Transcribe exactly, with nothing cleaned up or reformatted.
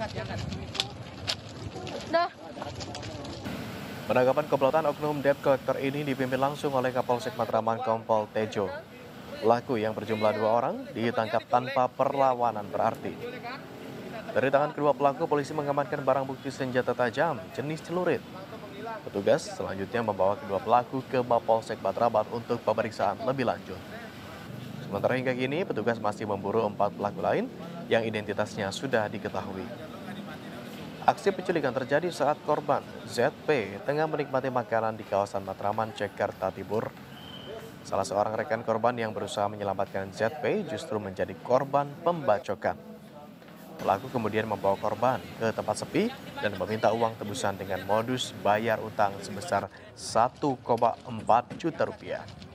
Dah. Penangkapan komplotan oknum debt collector ini dipimpin langsung oleh Kapolsek Matraman Kompol Tejo. Pelaku yang berjumlah dua orang ditangkap tanpa perlawanan berarti. Dari tangan kedua pelaku, polisi mengamankan barang bukti senjata tajam jenis celurit. Petugas selanjutnya membawa kedua pelaku ke Mapolsek Matraman untuk pemeriksaan lebih lanjut. Sementara hingga kini, petugas masih memburu empat pelaku lain yang identitasnya sudah diketahui. Aksi penculikan terjadi saat korban Z P tengah menikmati makanan di kawasan Matraman, Jakarta Timur. Salah seorang rekan korban yang berusaha menyelamatkan Z P justru menjadi korban pembacokan. Pelaku kemudian membawa korban ke tempat sepi dan meminta uang tebusan dengan modus bayar utang sebesar satu koma empat juta rupiah.